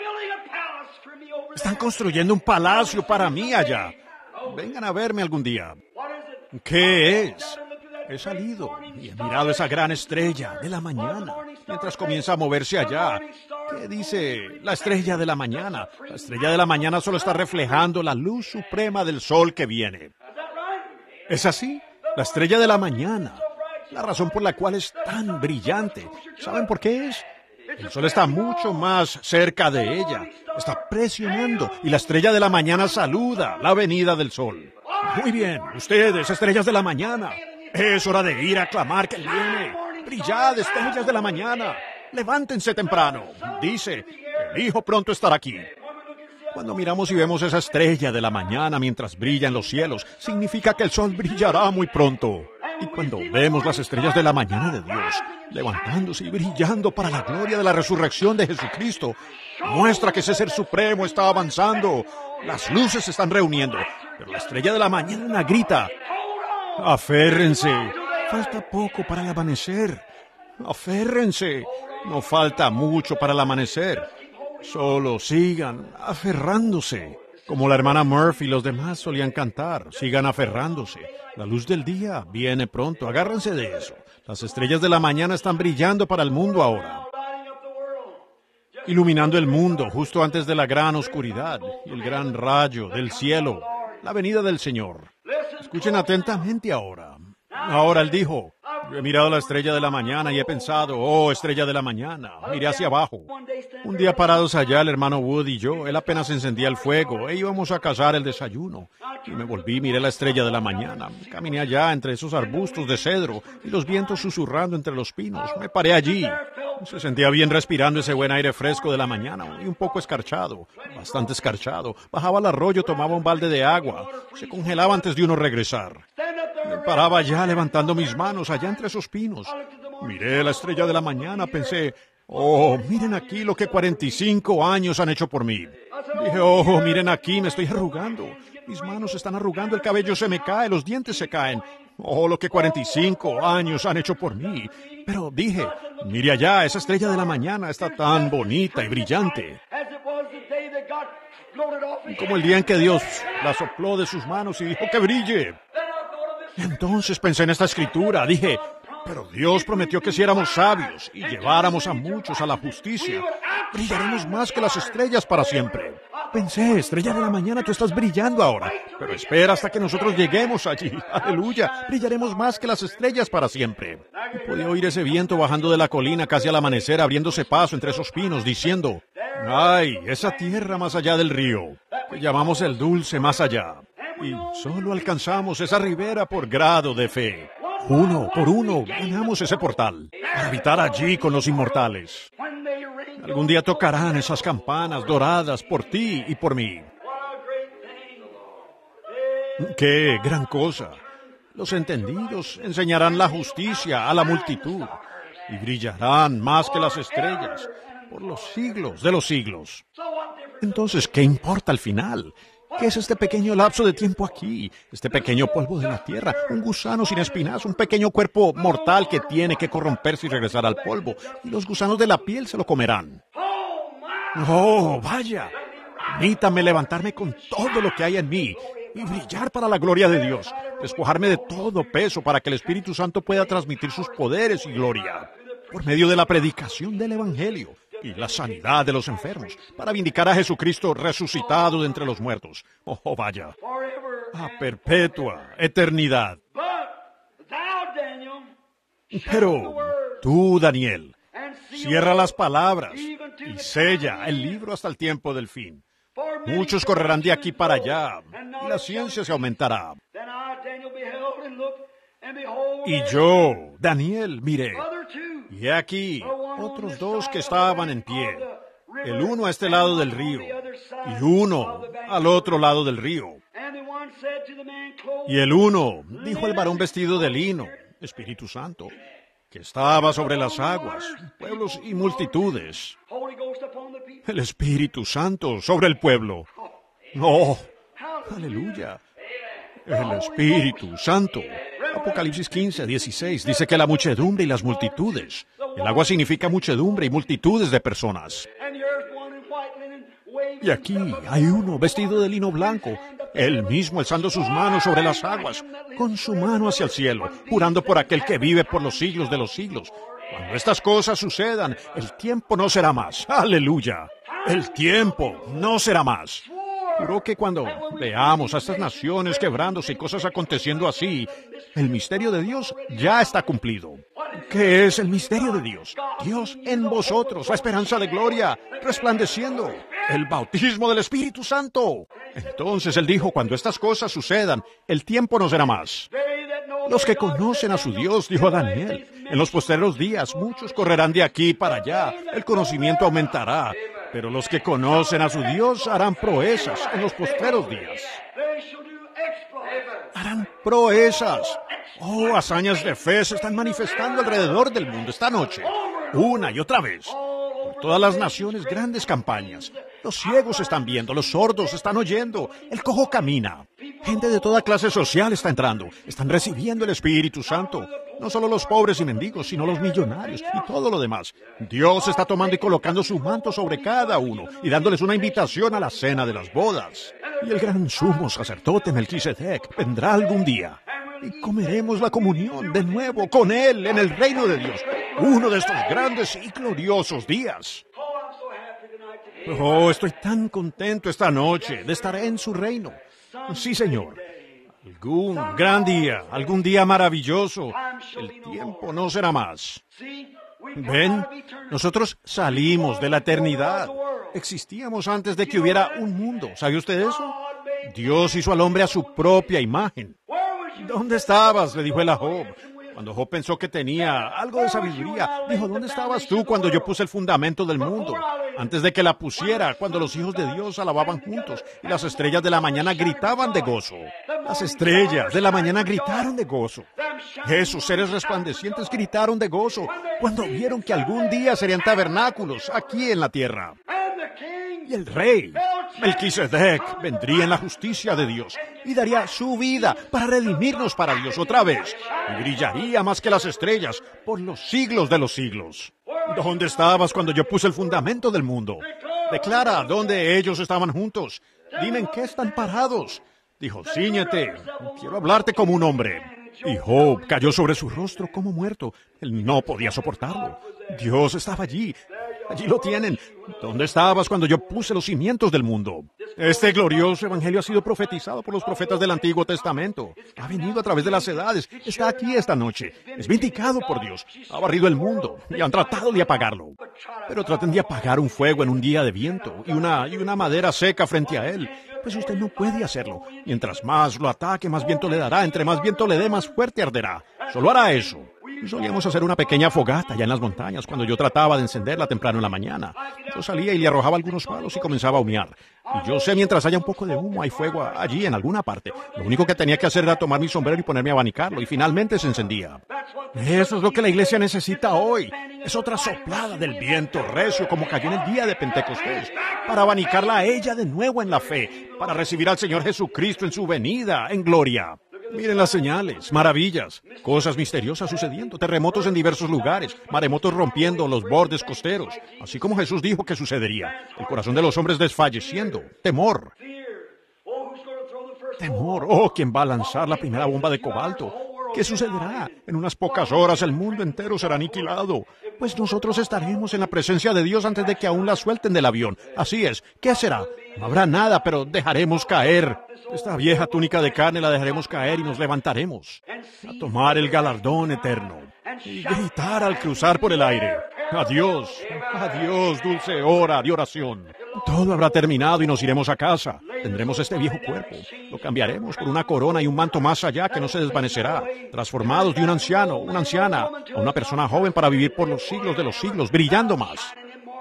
Están construyendo un palacio para mí allá. Vengan a verme algún día. ¿Qué es? He salido y he mirado esa gran estrella de la mañana mientras comienza a moverse allá. ¿Qué dice la estrella de la mañana? La estrella de la mañana solo está reflejando la luz suprema del sol que viene. ¿Es así? La estrella de la mañana. La razón por la cual es tan brillante. ¿Saben por qué es? El sol está mucho más cerca de ella. Está presionando y la estrella de la mañana saluda la venida del sol. Muy bien, ustedes, estrellas de la mañana. Es hora de ir a clamar que Él viene. Brillad, estrellas de la mañana. Levántense temprano. Dice, el Hijo pronto estará aquí. Cuando miramos y vemos esa estrella de la mañana mientras brilla en los cielos, significa que el sol brillará muy pronto. Y cuando vemos las estrellas de la mañana de Dios, levantándose y brillando para la gloria de la resurrección de Jesucristo, muestra que ese ser supremo está avanzando. Las luces se están reuniendo, pero la estrella de la mañana grita, aférrense, falta poco para el amanecer. Aférrense, no falta mucho para el amanecer. Solo sigan aferrándose. Como la hermana Murphy y los demás solían cantar, sigan aferrándose. La luz del día viene pronto, agárrense de eso. Las estrellas de la mañana están brillando para el mundo ahora, iluminando el mundo justo antes de la gran oscuridad y el gran rayo del cielo, la venida del Señor. Escuchen atentamente ahora. Ahora Él dijo, yo he mirado la estrella de la mañana y he pensado, oh, estrella de la mañana, miré hacia abajo. Un día parados allá, el hermano Wood y yo, él apenas encendía el fuego e íbamos a cazar el desayuno. Y me volví, miré la estrella de la mañana. Caminé allá entre esos arbustos de cedro y los vientos susurrando entre los pinos. Me paré allí. Se sentía bien respirando ese buen aire fresco de la mañana y un poco escarchado, bastante escarchado. Bajaba al arroyo, tomaba un balde de agua. Se congelaba antes de uno regresar. Me paraba allá levantando mis manos allá entre esos pinos. Miré la estrella de la mañana, pensé, oh, miren aquí lo que 45 años han hecho por mí. Dije, oh, miren aquí, me estoy arrugando. Mis manos se están arrugando, el cabello se me cae, los dientes se caen. Oh, lo que 45 años han hecho por mí. Pero dije, mire allá, esa estrella de la mañana está tan bonita y brillante. Como el día en que Dios la sopló de sus manos y dijo que brille. Entonces pensé en esta escritura, dije, pero Dios prometió que si éramos sabios y lleváramos a muchos a la justicia, brillaremos más que las estrellas para siempre. Pensé, estrella de la mañana, tú estás brillando ahora, pero espera hasta que nosotros lleguemos allí. Aleluya, brillaremos más que las estrellas para siempre. Y podía oír ese viento bajando de la colina casi al amanecer, abriéndose paso entre esos pinos, diciendo, ay, esa tierra más allá del río, que llamamos el dulce más allá. Y solo alcanzamos esa ribera por grado de fe. Uno por uno ganamos ese portal para habitar allí con los inmortales. Algún día tocarán esas campanas doradas por ti y por mí. ¡Qué gran cosa! Los entendidos enseñarán la justicia a la multitud y brillarán más que las estrellas por los siglos de los siglos. Entonces, ¿qué importa al final? ¿Qué es este pequeño lapso de tiempo aquí? Este pequeño polvo de la tierra, un gusano sin espinas, un pequeño cuerpo mortal que tiene que corromperse y regresar al polvo. Y los gusanos de la piel se lo comerán. ¡Oh, vaya! Permítame levantarme con todo lo que hay en mí y brillar para la gloria de Dios. Despojarme de todo peso para que el Espíritu Santo pueda transmitir sus poderes y gloria. Por medio de la predicación del Evangelio y la sanidad de los enfermos, para vindicar a Jesucristo resucitado de entre los muertos. ¡Oh, vaya! A perpetua eternidad. Pero tú, Daniel, cierra las palabras y sella el libro hasta el tiempo del fin. Muchos correrán de aquí para allá y la ciencia se aumentará. Y yo, Daniel, miré, y he aquí otros dos que estaban en pie, el uno a este lado del río y uno al otro lado del río. Y el uno dijo al varón vestido de lino, Espíritu Santo, que estaba sobre las aguas, pueblos y multitudes. El Espíritu Santo sobre el pueblo. ¡Oh! ¡Aleluya! El Espíritu Santo. Apocalipsis 15, 16 dice que la muchedumbre y las multitudes. El agua significa muchedumbre y multitudes de personas. Y aquí hay uno vestido de lino blanco, él mismo alzando sus manos sobre las aguas, con su mano hacia el cielo, jurando por aquel que vive por los siglos de los siglos. Cuando estas cosas sucedan, el tiempo no será más. ¡Aleluya! El tiempo no será más. Juró que cuando veamos a estas naciones quebrándose y cosas aconteciendo así, el misterio de Dios ya está cumplido. ¿Qué es el misterio de Dios? Dios en vosotros, la esperanza de gloria, resplandeciendo, el bautismo del Espíritu Santo. Entonces él dijo, cuando estas cosas sucedan, el tiempo no será más. Los que conocen a su Dios, dijo Daniel, en los postreros días muchos correrán de aquí para allá, el conocimiento aumentará, pero los que conocen a su Dios harán proezas en los postreros días. Harán proezas. Oh, hazañas de fe se están manifestando alrededor del mundo esta noche, una y otra vez. Por todas las naciones, grandes campañas. Los ciegos están viendo, los sordos están oyendo, el cojo camina. Gente de toda clase social está entrando, están recibiendo el Espíritu Santo. No solo los pobres y mendigos, sino los millonarios y todo lo demás. Dios está tomando y colocando su manto sobre cada uno y dándoles una invitación a la cena de las bodas. Y el gran sumo sacerdote Melquisedec vendrá algún día. Y comeremos la comunión de nuevo con Él en el reino de Dios. Uno de estos grandes y gloriosos días. Oh, estoy tan contento esta noche de estar en su reino. Sí, Señor. Algún gran día, algún día maravilloso. El tiempo no será más. ¿Ven? Nosotros salimos de la eternidad. Existíamos antes de que hubiera un mundo. ¿Sabe usted eso? Dios hizo al hombre a su propia imagen. ¿Dónde estabas?, le dijo él a Job. Cuando Job pensó que tenía algo de sabiduría, dijo, ¿dónde estabas tú cuando yo puse el fundamento del mundo? Antes de que la pusiera, cuando los hijos de Dios alababan juntos y las estrellas de la mañana gritaban de gozo. Las estrellas de la mañana gritaron de gozo. Esos seres resplandecientes gritaron de gozo cuando vieron que algún día serían tabernáculos aquí en la tierra. Y el rey, Melquisedec, vendría en la justicia de Dios y daría su vida para redimirnos para Dios otra vez. Y brillaría más que las estrellas por los siglos de los siglos. ¿Dónde estabas cuando yo puse el fundamento del mundo? Declara dónde ellos estaban juntos. Dime en qué están parados. Dijo, cíñete, quiero hablarte como un hombre. Y Job cayó sobre su rostro como muerto. Él no podía soportarlo. Dios estaba allí. Allí lo tienen. ¿Dónde estabas cuando yo puse los cimientos del mundo? Este glorioso evangelio ha sido profetizado por los profetas del Antiguo Testamento. Ha venido a través de las edades. Está aquí esta noche. Es vindicado por Dios. Ha barrido el mundo y han tratado de apagarlo. Pero traten de apagar un fuego en un día de viento y una madera seca frente a él. Pues usted no puede hacerlo. Mientras más lo ataque, más viento le dará. Entre más viento le dé, más fuerte arderá. Solo hará eso. Solíamos hacer una pequeña fogata allá en las montañas cuando yo trataba de encenderla temprano en la mañana. Yo salía y le arrojaba algunos palos y comenzaba a humear. Y yo sé, mientras haya un poco de humo, hay fuego allí en alguna parte. Lo único que tenía que hacer era tomar mi sombrero y ponerme a abanicarlo, y finalmente se encendía. Eso es lo que la iglesia necesita hoy. Es otra soplada del viento recio como cayó en el día de Pentecostés. para abanicarla a ella de nuevo en la fe, para recibir al Señor Jesucristo en su venida, en gloria. Miren las señales, maravillas, cosas misteriosas sucediendo, terremotos en diversos lugares, maremotos rompiendo los bordes costeros, así como Jesús dijo que sucedería. El corazón de los hombres desfalleciendo, temor. Temor, oh, ¿quién va a lanzar la primera bomba de cobalto? ¿Qué sucederá? En unas pocas horas el mundo entero será aniquilado. Pues nosotros estaremos en la presencia de Dios antes de que aún la suelten del avión. Así es. ¿Qué será? No habrá nada, pero dejaremos caer. Esta vieja túnica de carne la dejaremos caer y nos levantaremos a tomar el galardón eterno y gritar al cruzar por el aire. Adiós, adiós, dulce hora de oración. Todo habrá terminado y nos iremos a casa. Tendremos este viejo cuerpo. Lo cambiaremos por una corona y un manto más allá que no se desvanecerá. Transformados de un anciano, una anciana, a una persona joven para vivir por los siglos de los siglos, brillando más.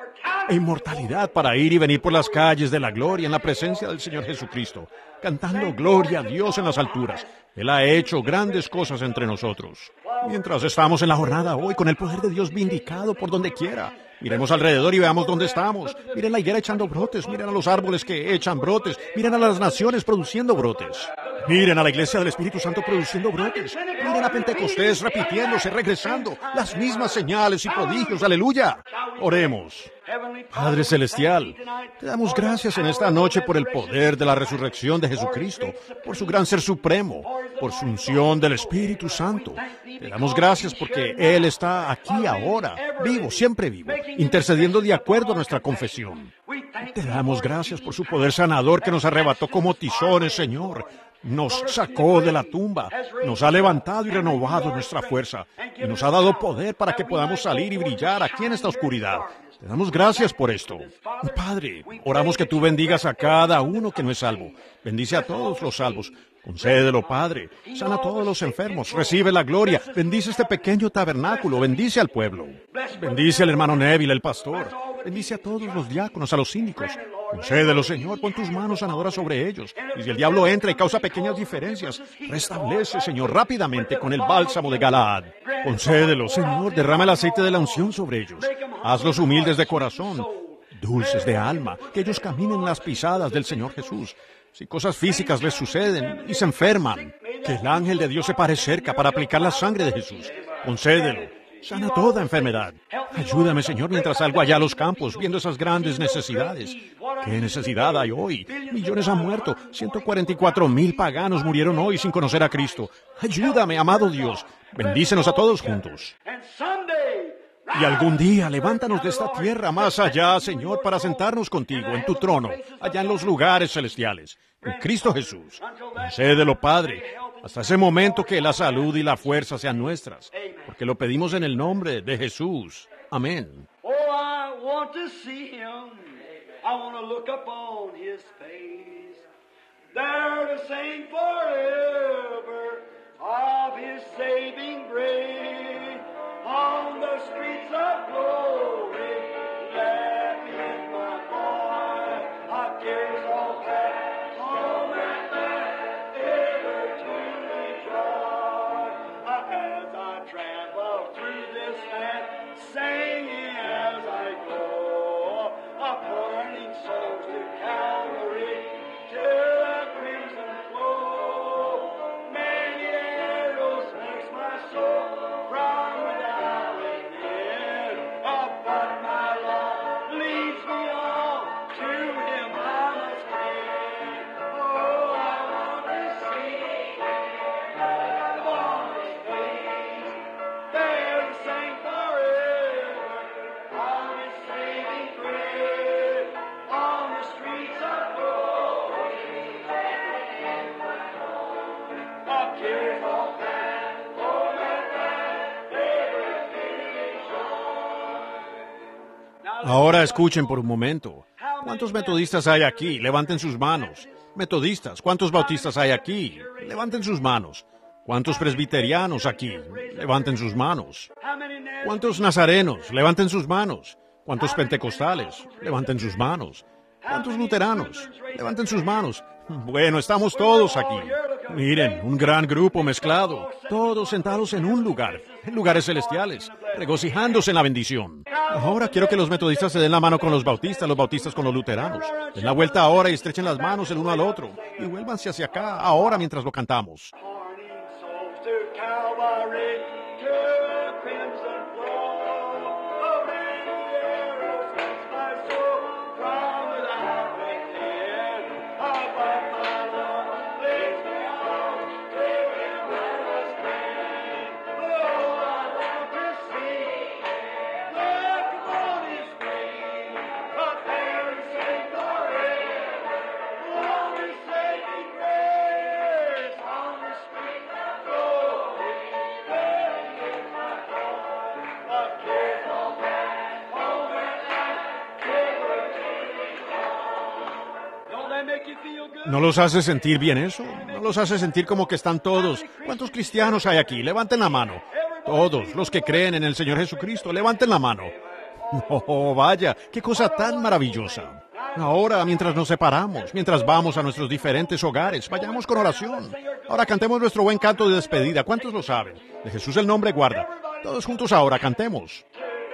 E inmortalidad para ir y venir por las calles de la gloria en la presencia del Señor Jesucristo, cantando gloria a Dios en las alturas. Él ha hecho grandes cosas entre nosotros. Mientras estamos en la jornada hoy, con el poder de Dios vindicado por donde quiera, miremos alrededor y veamos dónde estamos. Miren la higuera echando brotes, miren a los árboles que echan brotes, miren a las naciones produciendo brotes. Miren a la iglesia del Espíritu Santo produciendo brotes. Miren a Pentecostés repitiéndose, regresando, las mismas señales y prodigios. ¡Aleluya! Oremos. Padre Celestial, te damos gracias en esta noche por el poder de la resurrección de Jesucristo, por su gran ser supremo, por su unción del Espíritu Santo. Te damos gracias porque Él está aquí ahora, vivo, siempre vivo, intercediendo de acuerdo a nuestra confesión. Te damos gracias por su poder sanador que nos arrebató como tizones, Señor. Nos sacó de la tumba, nos ha levantado y renovado nuestra fuerza, y nos ha dado poder para que podamos salir y brillar aquí en esta oscuridad. Te damos gracias por esto. Padre, oramos que tú bendigas a cada uno que no es salvo. Bendice a todos los salvos. Concédelo, Padre. Sana a todos los enfermos. Recibe la gloria. Bendice este pequeño tabernáculo. Bendice al pueblo. Bendice al hermano Neville, el pastor. Bendice a todos los diáconos, a los síndicos. Concédelo, Señor. Pon tus manos sanadoras sobre ellos. Y si el diablo entra y causa pequeñas diferencias, restablece, Señor, rápidamente con el bálsamo de Galaad. Concédelo, Señor. Derrama el aceite de la unción sobre ellos. Hazlos humildes de corazón, dulces de alma, que ellos caminen las pisadas del Señor Jesús. Si cosas físicas les suceden y se enferman, que el ángel de Dios se pare cerca para aplicar la sangre de Jesús. Concédelo. Sana toda enfermedad. Ayúdame, Señor, mientras salgo allá a los campos viendo esas grandes necesidades. ¿Qué necesidad hay hoy? Millones han muerto. 144,000 paganos murieron hoy sin conocer a Cristo. Ayúdame, amado Dios. Bendícenos a todos juntos. Y algún día levántanos de esta tierra más allá, Señor, para sentarnos contigo en tu trono, allá en los lugares celestiales, en Cristo Jesús. Concédelo, Padre, hasta ese momento que la salud y la fuerza sean nuestras, porque lo pedimos en el nombre de Jesús. Amén. Oh, I want to see him. I want to look upon his face. There to sing forever of his saving grace. On the streets of glory, let me in my boy. I cares all that home and back, ever to rejoice. As I travel through this land, singing as I go, burning souls to Calvary, to the crimson flow. Many arrows makes my soul from without within, but my love leads me on, to him I must cling. Oh, I want to see on his face, there to sing forever of his saving grace, on the streets of glory, of tears all past, home and back, ever finish on. Ahora escuchen por un momento. ¿Cuántos metodistas hay aquí? Levanten sus manos. Metodistas, ¿cuántos bautistas hay aquí? Levanten sus manos. ¿Cuántos presbiterianos aquí? Levanten sus manos. ¿Cuántos nazarenos? Levanten sus manos. ¿Cuántos pentecostales? Levanten sus manos. ¿Cuántos luteranos? Levanten sus manos. Bueno, estamos todos aquí. Miren, un gran grupo mezclado, todos sentados en un lugar, en lugares celestiales, regocijándose en la bendición. Ahora quiero que los metodistas se den la mano con los bautistas con los luteranos. Den la vuelta ahora y estrechen las manos el uno al otro. Y vuélvanse hacia acá, ahora mientras lo cantamos. ¿No los hace sentir bien eso? ¿No los hace sentir como que están todos? ¿Cuántos cristianos hay aquí? Levanten la mano. Todos los que creen en el Señor Jesucristo, levanten la mano. Oh, vaya, qué cosa tan maravillosa. Ahora, mientras nos separamos, mientras vamos a nuestros diferentes hogares, vayamos con oración. Ahora cantemos nuestro buen canto de despedida. ¿Cuántos lo saben? De Jesús el nombre guarda. Todos juntos ahora, cantemos.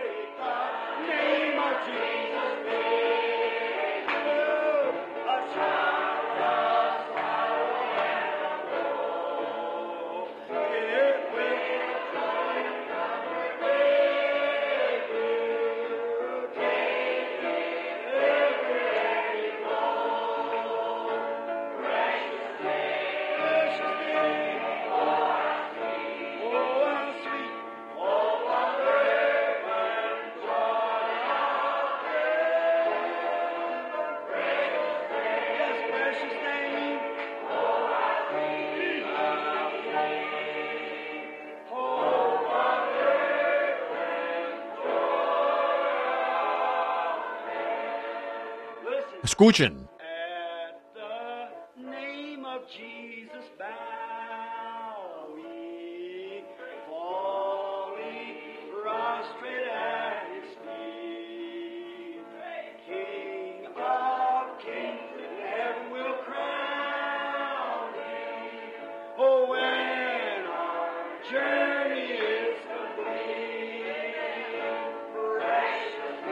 Escuchen. At the name of Jesus bow we, falling prostrate at His feet. King of kings, heaven will crown Him. Oh, when our journey is complete, precious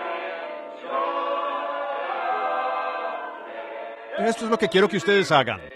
Esto es lo que quiero que ustedes hagan.